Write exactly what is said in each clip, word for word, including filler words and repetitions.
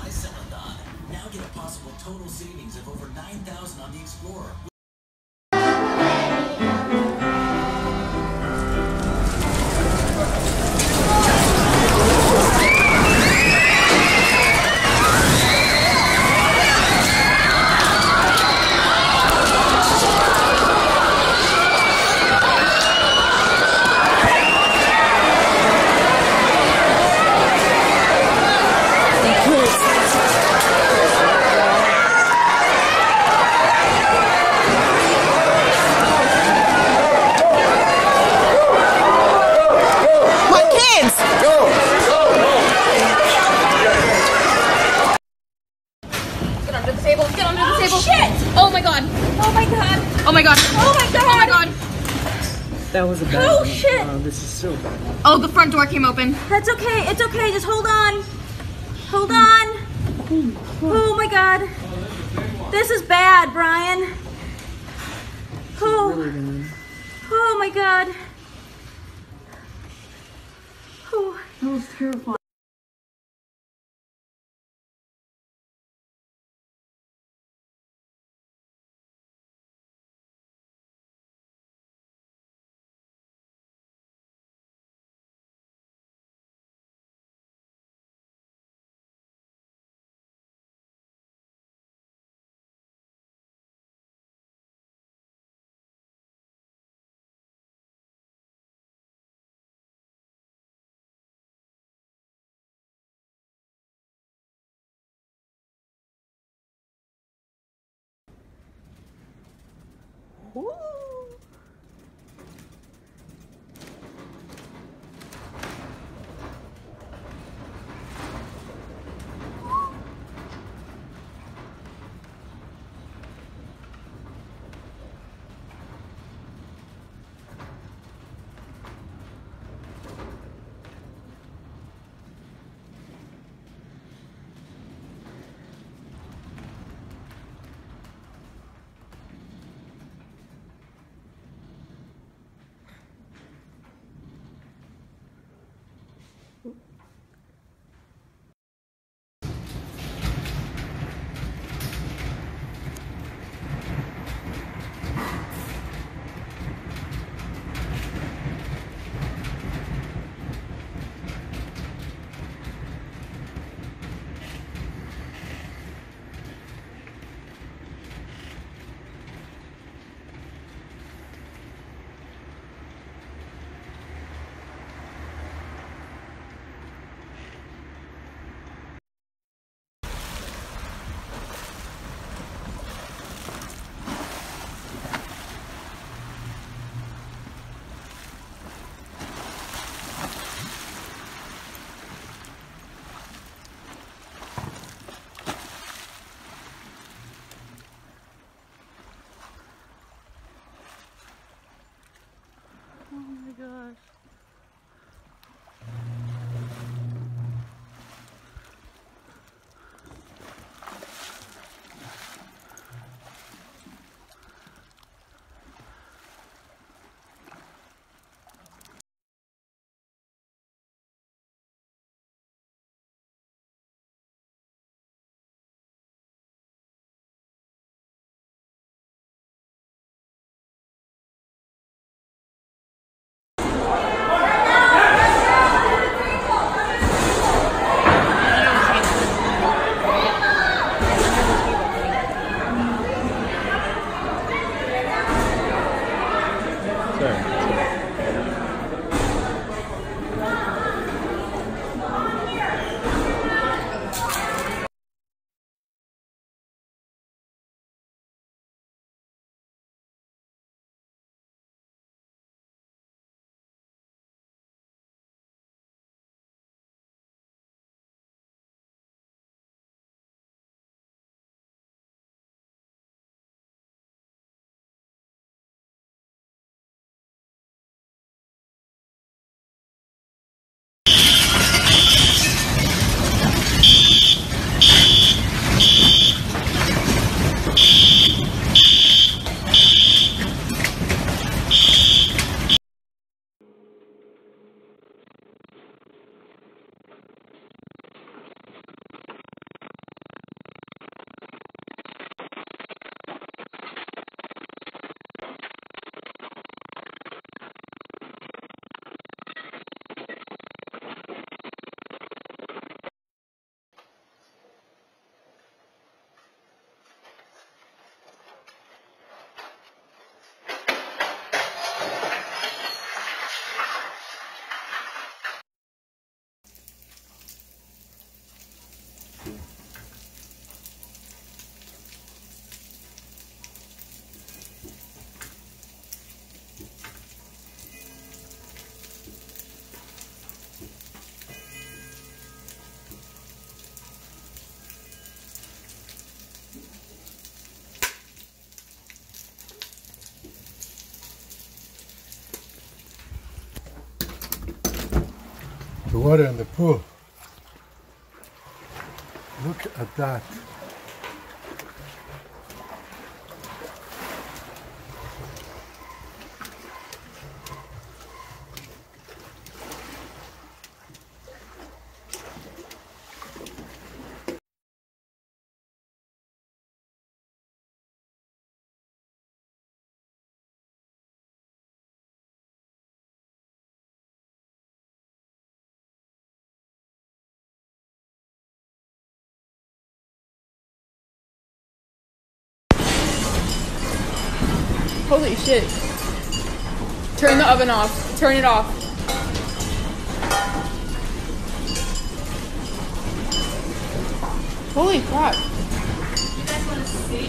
Buy Celadon. Now get a possible total savings of over nine thousand dollars on the Explorer. Oh my god. Oh my god. Oh my god. That was a bad Oh one. shit. Oh, this is so bad. Oh, the front door came open. That's okay. It's okay. Just hold on. Hold on. Oh my god. This is bad, Brian. Oh. Really bad. Oh my god. Oh. That was terrifying. Ooh. the water in the pool. Look at that. Holy shit. Turn the oven off. Turn it off. Holy crap. You guys want to see?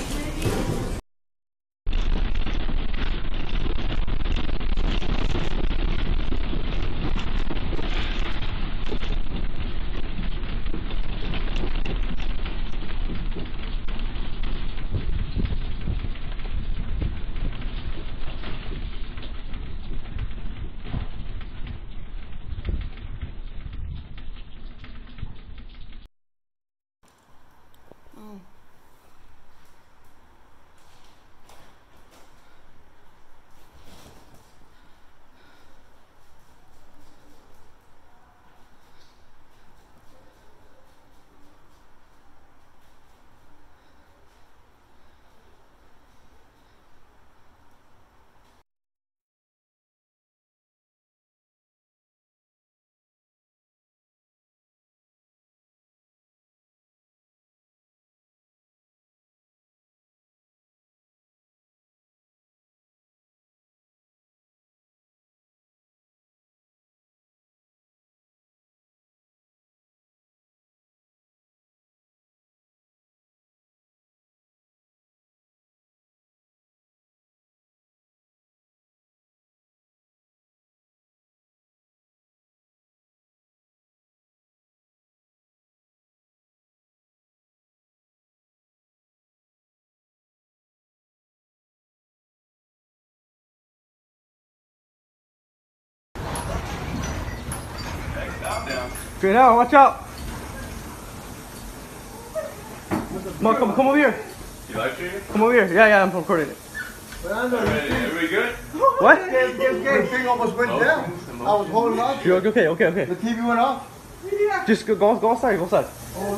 Straight out, watch out. Come on, come, come over here. You live streaming? Come over here. Yeah, yeah, I'm recording it. Everybody, everybody good? What? The thing almost went down. I was holding on. You're okay, okay, okay. The T V went off. Just go, go, go outside, go outside.